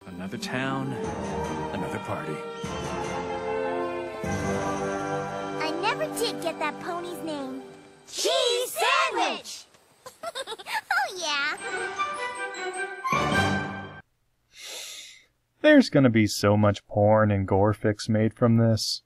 Another town, another party. I never did get that pony's name. Cheese Sandwich! Oh, yeah. There's gonna be so much porn and gore fix made from this.